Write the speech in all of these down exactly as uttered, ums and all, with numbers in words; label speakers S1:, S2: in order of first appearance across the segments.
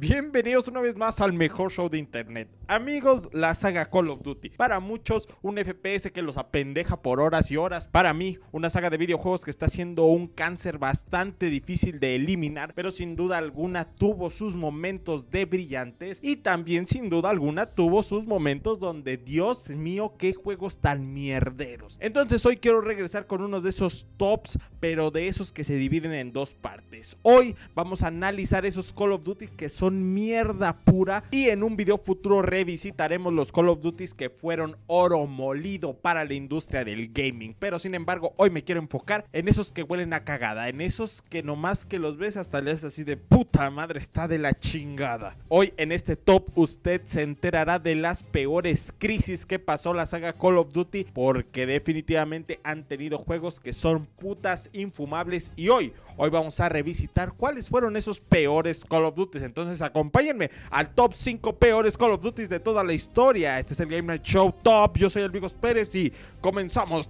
S1: Bienvenidos una vez más al mejor show de internet. Amigos, la saga Call of Duty. Para muchos, un F P S que los apendeja por horas y horas. Para mí, una saga de videojuegos que está siendo un cáncer bastante difícil de eliminar, pero sin duda alguna tuvo sus momentos de brillantes y también sin duda alguna tuvo sus momentos donde, Dios mío, qué juegos tan mierderos. Entonces hoy quiero regresar con uno de esos tops, pero de esos que se dividen en dos partes. Hoy vamos a analizar esos Call of Duty que son mierda pura y en un video futuro revisitaremos los Call of Duty que fueron oro molido para la industria del gaming. Pero sin embargo hoy me quiero enfocar en esos que huelen a cagada, en esos que nomás que los ves hasta les así de puta madre, está de la chingada. Hoy en este top usted se enterará de las peores crisis que pasó la saga Call of Duty, porque definitivamente han tenido juegos que son putas infumables y hoy, hoy vamos a revisitar cuáles fueron esos peores Call of Duty. Entonces acompáñenme al top cinco peores Call of Duty de toda la historia. Este es el Game Night Show Top. Yo soy el Vigos Pérez y comenzamos.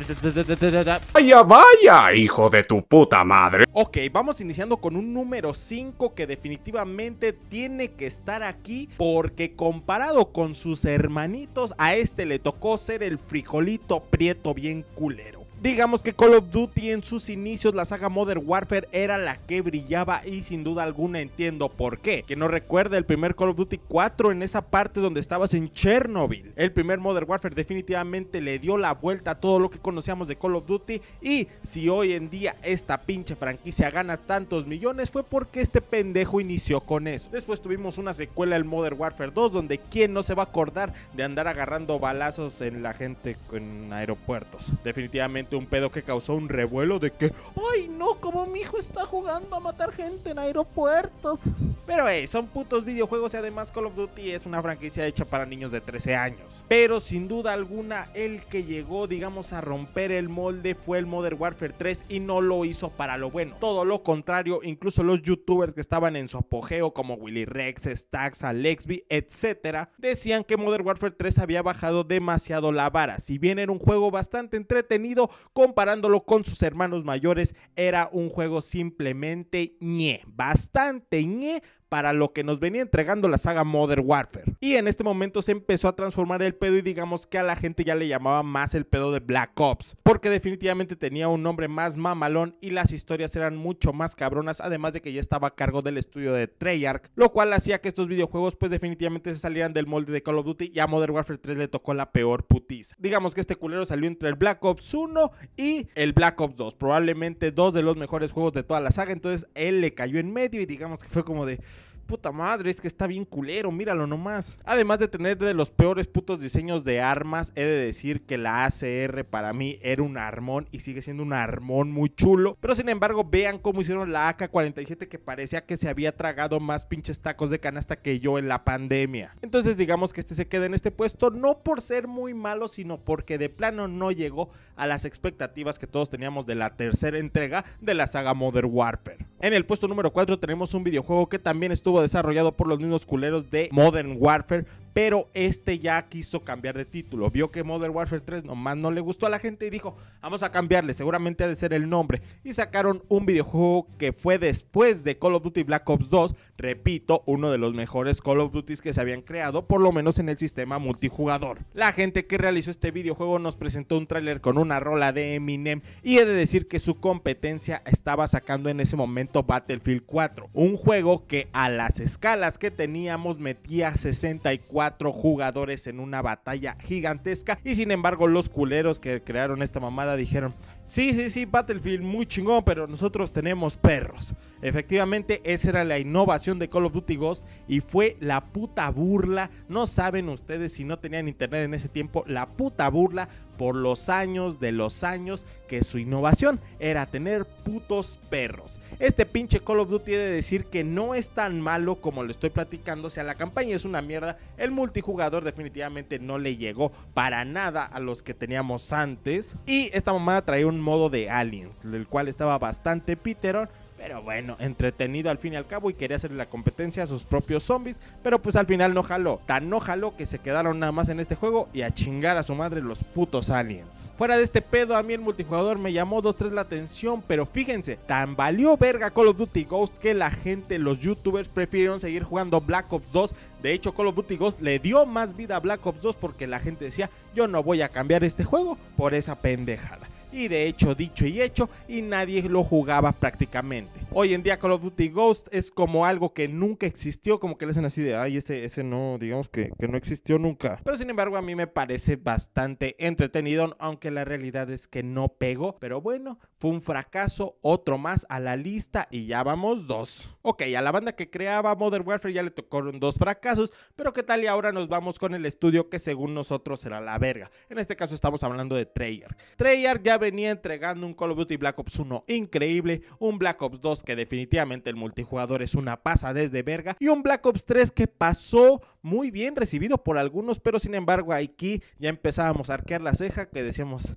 S2: Vaya, vaya, hijo de tu puta madre.
S1: Ok, vamos iniciando con un número cinco que definitivamente tiene que estar aquí, porque comparado con sus hermanitos, a este le tocó ser el frijolito prieto bien culero. Digamos que Call of Duty en sus inicios, la saga Modern Warfare era la que brillaba y sin duda alguna entiendo por qué. Que no recuerda el primer Call of Duty cuatro en esa parte donde estabas en Chernobyl. El primer Modern Warfare definitivamente le dio la vuelta a todo lo que conocíamos de Call of Duty, y si hoy en día esta pinche franquicia gana tantos millones fue porque este pendejo inició con eso. Después tuvimos una secuela, el Modern Warfare dos, donde quién no se va a acordar de andar agarrando balazos en la gente en aeropuertos. Definitivamente un pedo que causó un revuelo de que, ay no, como mi hijo está jugando a matar gente en aeropuertos. Pero hey, son putos videojuegos y además Call of Duty es una franquicia hecha para niños de trece años. Pero sin duda alguna el que llegó, digamos, a romper el molde fue el Modern Warfare tres, y no lo hizo para lo bueno. Todo lo contrario, incluso los youtubers que estaban en su apogeo como Willy Rex, Stax, Alexby, etcétera, decían que Modern Warfare tres había bajado demasiado la vara. Si bien era un juego bastante entretenido, comparándolo con sus hermanos mayores, era un juego simplemente ñe, bastante ñe para lo que nos venía entregando la saga Modern Warfare. Y en este momento se empezó a transformar el pedo y digamos que a la gente ya le llamaba más el pedo de Black Ops, porque definitivamente tenía un nombre más mamalón y las historias eran mucho más cabronas, además de que ya estaba a cargo del estudio de Treyarch, lo cual hacía que estos videojuegos pues definitivamente se salieran del molde de Call of Duty, y a Modern Warfare tres le tocó la peor putiza. Digamos que este culero salió entre el Black Ops uno y el Black Ops dos, probablemente dos de los mejores juegos de toda la saga, entonces él le cayó en medio y digamos que fue como de puta madre, es que está bien culero, míralo nomás. Además de tener de los peores putos diseños de armas, he de decir que la A C R para mí era un armón y sigue siendo un armón muy chulo. Pero sin embargo, vean cómo hicieron la A K cuarenta y siete, que parecía que se había tragado más pinches tacos de canasta que yo en la pandemia. Entonces digamos que este se queda en este puesto, no por ser muy malo, sino porque de plano no llegó a las expectativas que todos teníamos de la tercera entrega de la saga Modern Warfare. En el puesto número cuatro tenemos un videojuego que también estuvo desarrollado por los mismos culeros de Modern Warfare, pero este ya quiso cambiar de título. Vio que Modern Warfare tres nomás no le gustó a la gente y dijo, vamos a cambiarle, seguramente ha de ser el nombre, y sacaron un videojuego que fue después de Call of Duty Black Ops dos, repito, uno de los mejores Call of Duty que se habían creado, por lo menos en el sistema multijugador. La gente que realizó este videojuego nos presentó un tráiler con una rola de Eminem, y he de decir que su competencia estaba sacando en ese momento Battlefield cuatro, un juego que a las escalas que teníamos metía sesenta y cuatro jugadores en una batalla gigantesca, y sin embargo los culeros que crearon esta mamada dijeron, sí, sí, sí, Battlefield muy chingón, pero nosotros tenemos perros. Efectivamente, esa era la innovación de Call of Duty Ghost y fue la puta burla. No saben ustedes, si no tenían internet en ese tiempo, la puta burla por los años de los años que su innovación era tener putos perros. Este pinche Call of Duty he de decir que no es tan malo como lo estoy platicando. O sea, la campaña es una mierda, el multijugador definitivamente no le llegó para nada a los que teníamos antes, y esta mamada traía un modo de aliens, el cual estaba bastante piterón, Pero bueno, entretenido al fin y al cabo y quería hacerle la competencia a sus propios zombies, pero pues al final no jaló. Tan no jaló que se quedaron nada más en este juego y a chingar a su madre los putos aliens. Fuera de este pedo, a mí el multijugador me llamó dos tres la atención, pero fíjense, tan valió verga Call of Duty Ghost que la gente, los youtubers prefirieron seguir jugando Black Ops dos. De hecho, Call of Duty Ghost le dio más vida a Black Ops dos porque la gente decía, yo no voy a cambiar este juego por esa pendejada. Y de hecho, dicho y hecho, y nadie lo jugaba prácticamente. Hoy en día Call of Duty Ghost es como algo que nunca existió, como que le hacen así de, ay, ese, ese no, digamos que, que no existió nunca. Pero sin embargo a mí me parece bastante entretenido, aunque la realidad es que no pegó. Pero bueno, fue un fracaso, otro más a la lista y ya vamos dos. Ok, a la banda que creaba Modern Warfare ya le tocaron dos fracasos, pero qué tal y ahora nos vamos con el estudio que según nosotros será la verga. En este caso estamos hablando de Treyarch. Treyarch ya venía entregando un Call of Duty Black Ops uno increíble, un Black Ops dos que definitivamente el multijugador es una pasadez de verga y un Black Ops tres que pasó muy bien recibido por algunos, pero sin embargo aquí ya empezábamos a arquear la ceja que decíamos,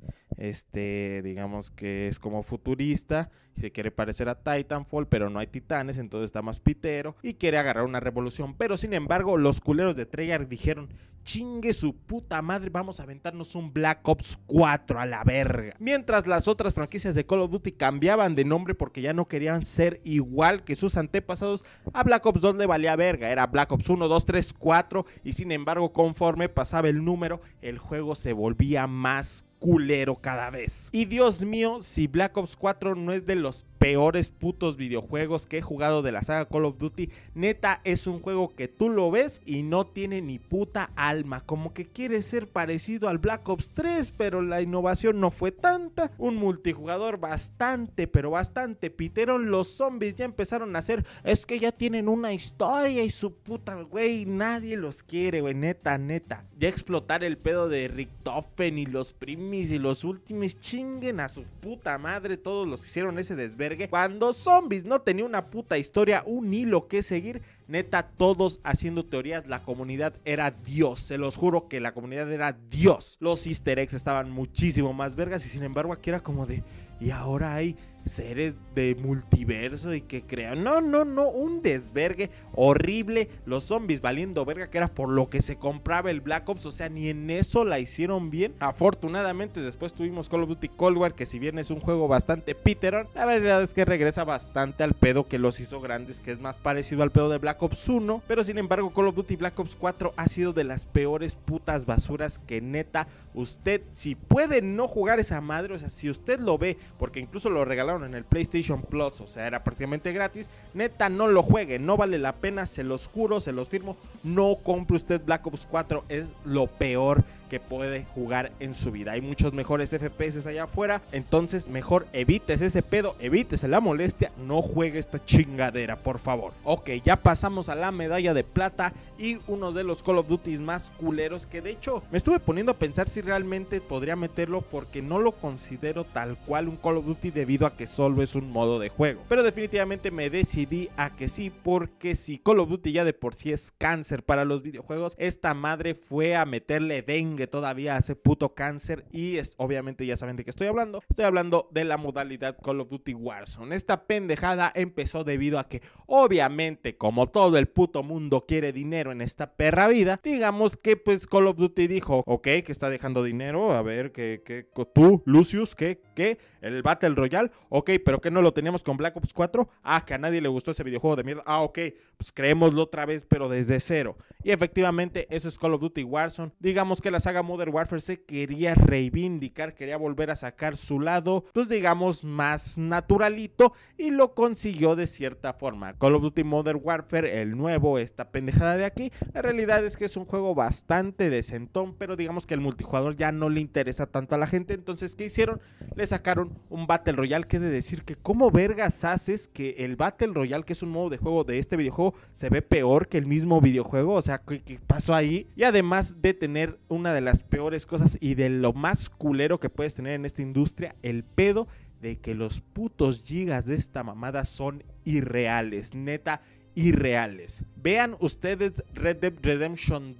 S1: este, digamos que es como futurista y se quiere parecer a Titanfall, pero no hay titanes, entonces está más pitero y quiere agarrar una revolución, pero sin embargo los culeros de Treyarch dijeron, chingue su puta madre, vamos a aventarnos un Black Ops cuatro a la verga. Mientras las otras franquicias de Call of Duty cambiaban de nombre porque ya no querían ser igual que sus antepasados, a Black Ops dos le valía verga, era Black Ops uno, dos, tres, cuatro y sin embargo conforme pasaba el número, el juego se volvía más culero cada vez. Y Dios mío, si Black Ops cuatro no es de los peores putos videojuegos que he jugado de la saga Call of Duty, neta es un juego que tú lo ves y no tiene ni puta alma, como que quiere ser parecido al Black Ops tres, pero la innovación no fue tanta, un multijugador bastante, pero bastante pitero, los zombies ya empezaron a hacer, es que ya tienen una historia y su puta, güey, nadie los quiere, güey, neta, neta, ya explotar el pedo de Richtofen y los primis y los últimos, chinguen a su puta madre todos los que hicieron ese desvergue, cuando Zombies no tenía una puta historia, un hilo que seguir, neta todos haciendo teorías, la comunidad era Dios, se los juro que la comunidad era Dios, los easter eggs estaban muchísimo más vergas y sin embargo aquí era como de, y ahora hay seres de multiverso y que crean, no, no, no, un desvergue horrible, los zombies valiendo verga que era por lo que se compraba el Black Ops, o sea, ni en eso la hicieron bien. Afortunadamente después tuvimos Call of Duty Cold War, que si bien es un juego bastante piterón, la verdad es que regresa bastante al pedo que los hizo grandes, que es más parecido al pedo de Black Ops uno, pero sin embargo Call of Duty Black Ops cuatro ha sido de las peores putas basuras que neta, usted si puede no jugar esa madre, o sea, si usted lo ve, porque incluso lo regalaron en el PlayStation Plus, o sea, era prácticamente gratis, neta no lo juegue, no vale la pena, se los juro, se los firmo, no compre usted Black Ops cuatro, es lo peor que puede jugar en su vida. Hay muchos mejores F P S allá afuera, entonces mejor evites ese pedo, evítese la molestia, no juegue esta chingadera, por favor. Ok, ya pasamos a la medalla de plata y uno de los Call of Duty más culeros que de hecho me estuve poniendo a pensar si realmente podría meterlo porque no lo considero tal cual un Call of Duty debido a que solo es un modo de juego, pero definitivamente me decidí a que sí, porque si Call of Duty ya de por sí es cáncer para los videojuegos, esta madre fue a meterle dengue todavía a ese puto cáncer y es, obviamente ya saben de qué estoy hablando, estoy hablando de la modalidad Call of Duty Warzone. Esta pendejada empezó debido a que obviamente como todo el puto mundo quiere dinero en esta perra vida, digamos que pues Call of Duty dijo, ok, que está dejando dinero, a ver, que, que tú, Lucius, que, que el Battle Royale, ok, pero que no lo teníamos con Black Ops cuatro, ah, que a nadie le gustó ese videojuego de mierda, ah, ok, pues creémoslo otra vez, pero desde cero. Y efectivamente eso es Call of Duty Warzone. Digamos que la saga Modern Warfare se quería reivindicar, quería volver a sacar su lado, pues digamos más naturalito, y lo consiguió de cierta forma. Call of Duty Modern Warfare, el nuevo, esta pendejada de aquí, la realidad es que es un juego bastante decentón, pero digamos que el multijugador ya no le interesa tanto a la gente, entonces ¿qué hicieron? Le sacaron un Battle Royale, que he de decir que cómo vergas haces que el Battle Royale, que es un modo de juego de este videojuego, se ve peor que el mismo videojuego, o sea, ¿qué, qué pasó ahí? Y además de tener una de las peores cosas y de lo más culero que puedes tener en esta industria, el pedo de que los putos gigas de esta mamada son irreales, neta irreales. Vean ustedes Red Dead Redemption dos,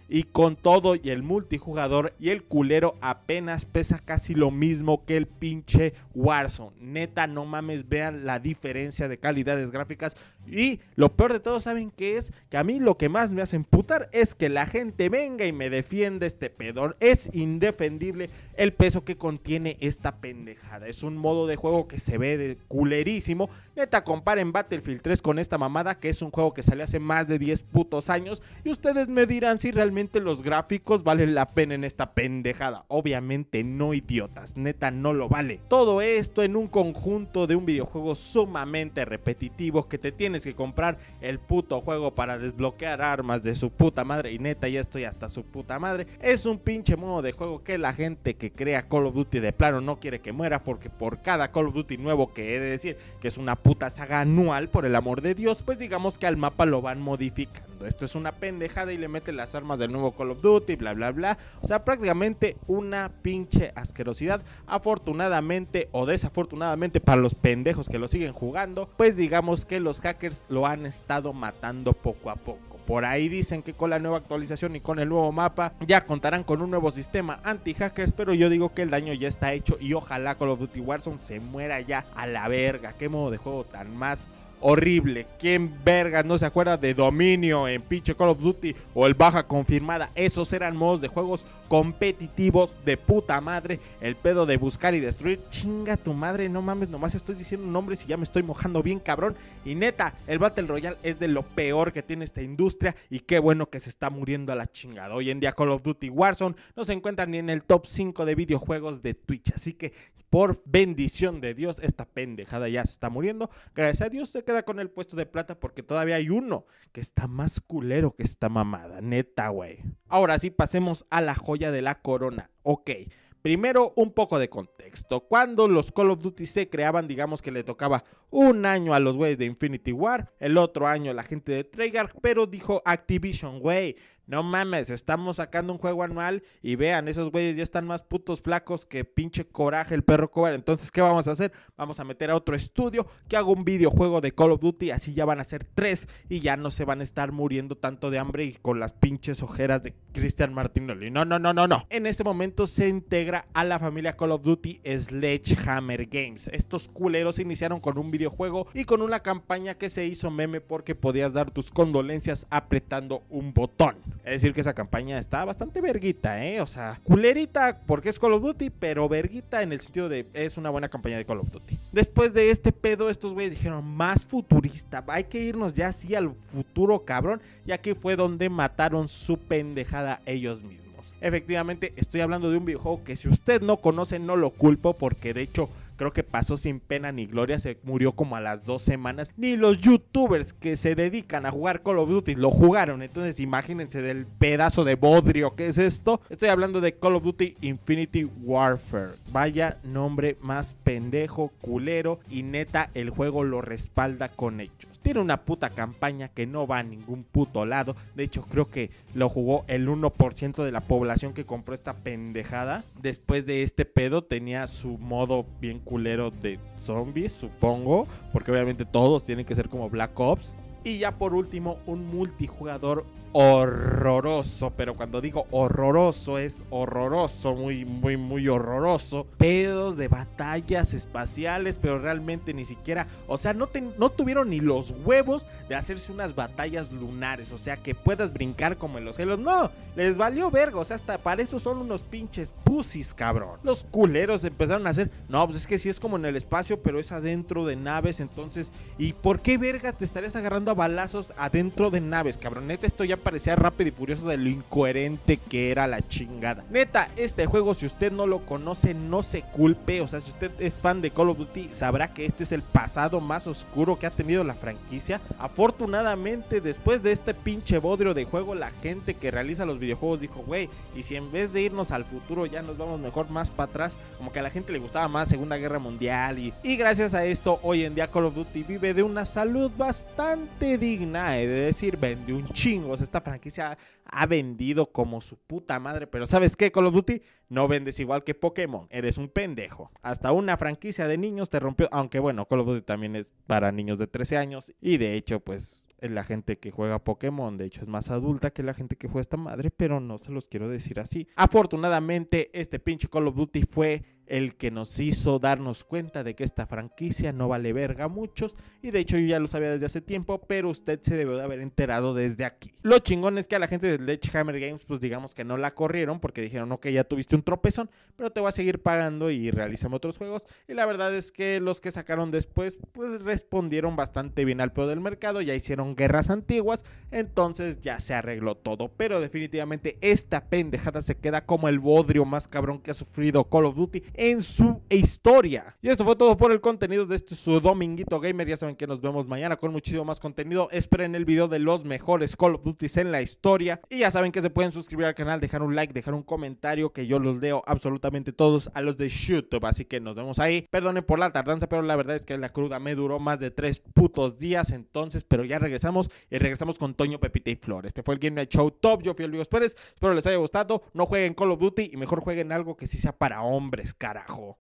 S1: y con todo y el multijugador y el culero apenas pesa casi lo mismo que el pinche Warzone. Neta, no mames, vean la diferencia de calidades gráficas. Y lo peor de todo, ¿saben qué es? Que a mí lo que más me hace emputar es que la gente venga y me defienda este pedo. Es indefendible el peso que contiene esta pendejada. Es un modo de juego que se ve de culerísimo. Neta, comparen Battlefield tres con esta mamada, que es un juego que salió hace más de diez putos años, y ustedes me dirán si realmente los gráficos valen la pena en esta pendejada. Obviamente no, idiotas, neta no lo vale. Todo esto en un conjunto de un videojuego sumamente repetitivo, que te tienes que comprar el puto juego para desbloquear armas de su puta madre, y neta ya estoy hasta su puta madre. Es un pinche modo de juego que la gente que crea Call of Duty de plano no quiere que muera, porque por cada Call of Duty nuevo, que he de decir que es una puta saga anual, por el amor de Dios, pues digamos que al mapa lo van modificando. Esto es una pendejada y le meten las armas del nuevo Call of Duty, bla bla bla. O sea, prácticamente una pinche asquerosidad. Afortunadamente o desafortunadamente para los pendejos que lo siguen jugando, pues digamos que los hackers lo han estado matando poco a poco. Por ahí dicen que con la nueva actualización y con el nuevo mapa ya contarán con un nuevo sistema anti-hackers, pero yo digo que el daño ya está hecho y ojalá Call of Duty Warzone se muera ya a la verga. Qué modo de juego tan más horrible. ¿Quién vergas no se acuerda de Dominio en pinche Call of Duty o el Baja Confirmada? Esos eran modos de juegos competitivos de puta madre. El pedo de buscar y destruir, chinga tu madre, no mames, nomás estoy diciendo nombres y ya me estoy mojando bien cabrón. Y neta, el Battle Royale es de lo peor que tiene esta industria, y qué bueno que se está muriendo a la chingada. Hoy en día Call of Duty Warzone no se encuentra ni en el top cinco de videojuegos de Twitch, así que por bendición de Dios esta pendejada ya se está muriendo. Gracias a Dios se queda con el puesto de plata, porque todavía hay uno que está más culero que esta mamada, neta, güey. Ahora sí, pasemos a la joya de la corona. Ok, primero un poco de contexto. Cuando los Call of Duty se creaban, digamos que le tocaba un año a los güeyes de Infinity Ward, el otro año a la gente de Treyarch, pero dijo Activision, güey, no mames, estamos sacando un juego anual y vean, esos güeyes ya están más putos flacos que pinche Coraje, el perro cobarde. Entonces, ¿qué vamos a hacer? Vamos a meter a otro estudio que haga un videojuego de Call of Duty, así ya van a ser tres y ya no se van a estar muriendo tanto de hambre y con las pinches ojeras de Cristian Martinelli. No, no, no, no, no. En ese momento se integra a la familia Call of Duty Sledgehammer Games. Estos culeros iniciaron con un videojuego y con una campaña que se hizo meme porque podías dar tus condolencias apretando un botón. Es decir que esa campaña está bastante verguita, ¿eh? O sea, culerita porque es Call of Duty, pero verguita en el sentido de es una buena campaña de Call of Duty. Después de este pedo, estos güeyes dijeron, más futurista, hay que irnos ya así al futuro, cabrón. Y aquí fue donde mataron su pendejada ellos mismos. Efectivamente, estoy hablando de un videojuego que si usted no conoce, no lo culpo, porque de hecho creo que pasó sin pena ni gloria, se murió como a las dos semanas. Ni los youtubers que se dedican a jugar Call of Duty lo jugaron, entonces imagínense del pedazo de bodrio que es esto. Estoy hablando de Call of Duty Infinity Warfare. Vaya nombre más pendejo, culero, y neta el juego lo respalda con hechos. Tiene una puta campaña que no va a ningún puto lado. De hecho, creo que lo jugó el uno por ciento de la población que compró esta pendejada. Después de este pedo tenía su modo bien culero de zombies, supongo, porque obviamente todos tienen que ser como Black Ops. Y ya por último, un multijugador horroroso, pero cuando digo horroroso es horroroso, muy muy muy horroroso. Pedos de batallas espaciales, pero realmente ni siquiera, o sea, no, te, no tuvieron ni los huevos de hacerse unas batallas lunares, o sea, que puedas brincar como en los Halos. No, les valió verga, o sea, hasta para eso son unos pinches pussies, cabrón. Los culeros empezaron a hacer, no, pues es que sí es como en el espacio, pero es adentro de naves, entonces, ¿y por qué vergas te estarías agarrando a balazos adentro de naves, cabrón? Neta, esto ya parecía Rápido y Furioso de lo incoherente que era la chingada. Neta, este juego, si usted no lo conoce, no se culpe. O sea, si usted es fan de Call of Duty, sabrá que este es el pasado más oscuro que ha tenido la franquicia. Afortunadamente, después de este pinche bodrio de juego, la gente que realiza los videojuegos dijo, güey, y si en vez de irnos al futuro ya nos vamos mejor más para atrás, como que a la gente le gustaba más Segunda Guerra Mundial, y, y gracias a esto, hoy en día Call of Duty vive de una salud bastante digna, he de decir, vende un chingo. O sea, esta franquicia ha vendido como su puta madre, pero ¿sabes qué, Call of Duty? No vendes igual que Pokémon, eres un pendejo. Hasta una franquicia de niños te rompió, aunque bueno, Call of Duty también es para niños de trece años, y de hecho, pues la gente que juega Pokémon, de hecho, es más adulta que la gente que juega esta madre, pero no se los quiero decir así. Afortunadamente, este pinche Call of Duty fue el que nos hizo darnos cuenta de que esta franquicia no vale verga a muchos, y de hecho yo ya lo sabía desde hace tiempo, pero usted se debió de haber enterado desde aquí. Lo chingón es que a la gente de Sledgehammer Games, pues digamos que no la corrieron, porque dijeron, ok, ya tuviste un tropezón, pero te voy a seguir pagando y realízame otros juegos, y la verdad es que los que sacaron después, pues respondieron bastante bien al pedo del mercado, ya hicieron guerras antiguas, entonces ya se arregló todo, pero definitivamente esta pendejada se queda como el bodrio más cabrón que ha sufrido Call of Duty en su historia. Y esto fue todo por el contenido de este su Dominguito Gamer. Ya saben que nos vemos mañana con muchísimo más contenido. Esperen el video de los mejores Call of Duty en la historia. Y ya saben que se pueden suscribir al canal, dejar un like, dejar un comentario, que yo los leo absolutamente todos a los de YouTube. Así que nos vemos ahí. Perdonen por la tardanza, pero la verdad es que la cruda me duró más de tres putos días. Entonces, pero ya regresamos y regresamos con Toño, Pepita y Flor. Este fue el Game Night Show Top. Yo fui el Luis Pérez. Espero les haya gustado. No jueguen Call of Duty y mejor jueguen algo que sí sea para hombres, carajo.